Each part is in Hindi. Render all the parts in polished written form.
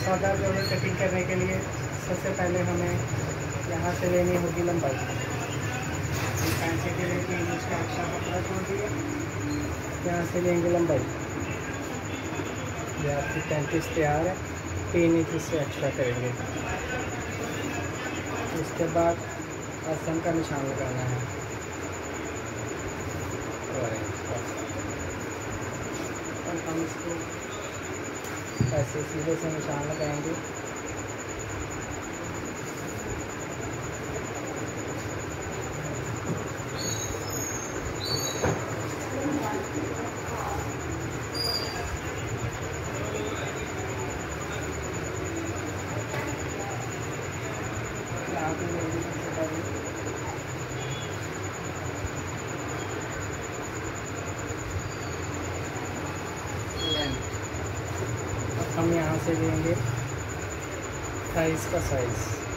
सादा ट्राउज़र कटिंग करने के लिए सबसे पहले हमें यहाँ से लेनी होगी लंबाई। पैंट के लिए 3 इंच का एक्स्ट्रा कपड़ा छोड़ दिया, यहाँ से लेंगे लंबाई। ये आपकी 35 तैयार है, 3 इंच से एक्स्ट्रा करेंगे। उसके बाद आसन का निशान लगाना है और हम इसको ऐसे सीधे से निशान लगाएंगे। हम यहाँ से लेंगे साइज़ का साइज़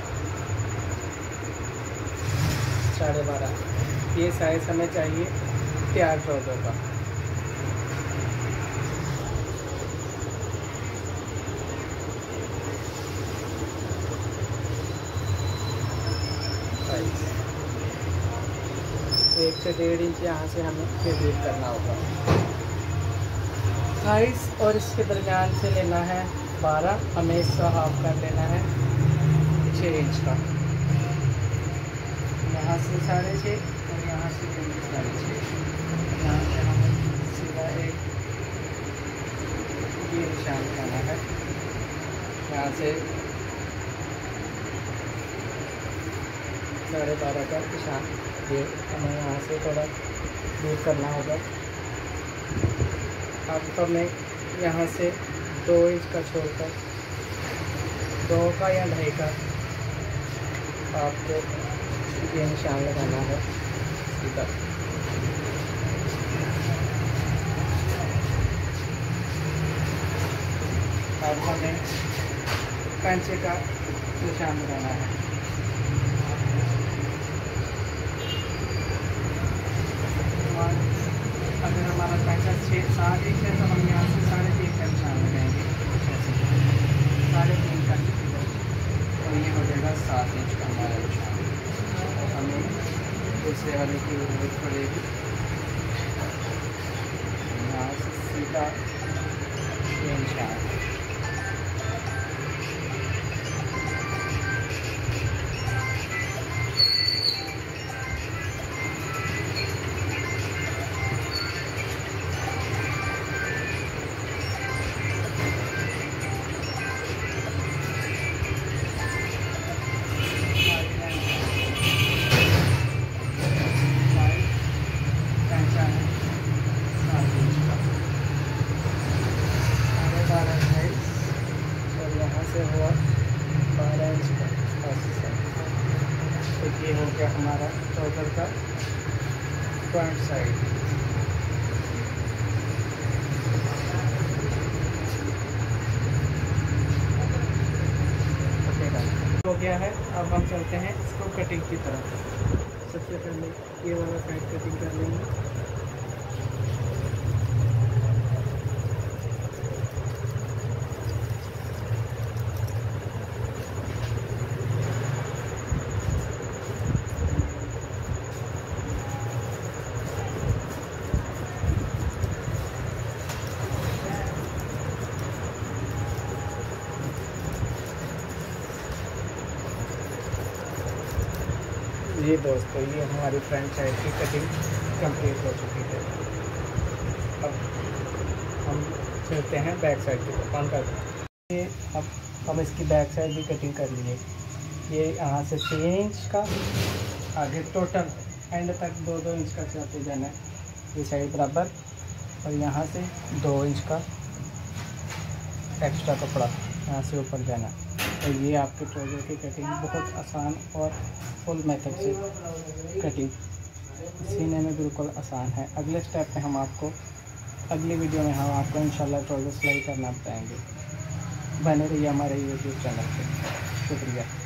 12.5। ये साइज़ हमें चाहिए तैयार ट्राउज़र का। साइज़ 1 से 1.5 इंच यहाँ से हमें डिलीट करना होगा साइज़। और इसके दरमियान से लेना है 12, हमें इसका हाफ कर लेना है 6 इंच का। यहाँ से 6.5 और यहाँ से 6.5। यहाँ से हमें सीधा एक ये निशान लगाना है। यहाँ से 12.5 का निशान, ये हमें यहाँ से थोड़ा दूर करना होगा। अब हमें यहाँ से 2 इंच का छोड़कर 2 का या 2.5 का आपको ये निशान लगाना है सीधा। अब हमें पैंचे का निशान लगाना है। अगर हमारा पैंचा 7 इंच है तो हम यहाँ से 3.5 का निशान लगाएंगे, 3.5 का, और ये हो जाएगा 7 इंच का हमारा निशान। हमें दूसरे वाले की जरूरत पड़ेगी। यहाँ से सीधा ये निशान। हुआ 12 इंच का। तो ये हो गया हमारा ट्राउज़र का फ्रंट साइड। हो गया है। अब हम चलते हैं इसको कटिंग की तरफ। सबसे पहले ये वाला साइड कटिंग कर लेंगे। ये दोस्तों, ये हमारी फ्रंट साइड की कटिंग कंप्लीट हो चुकी है। अब हम चलते हैं बैक साइड की तरफ। ऑन करते हैं। ये अब हम इसकी बैक साइड भी कटिंग कर लिए। ये यहाँ से 3 इंच का आगे टोटल एंड तक 2-2 इंच का चलाते जाना है। ये साइड बराबर, और यहाँ से 2 इंच का एक्स्ट्रा कपड़ा यहाँ से ऊपर जाना। तो ये आपके ट्राउज़र की कटिंग बहुत आसान और फुल मेथड से कटिंग सीने में बिल्कुल आसान है। अगले स्टेप में हम आपको अगली वीडियो में हम आपको इंशाल्लाह ट्राउज़र सिलाई करना बताएंगे। बने रहिए हमारे यूट्यूब चैनल पे। शुक्रिया।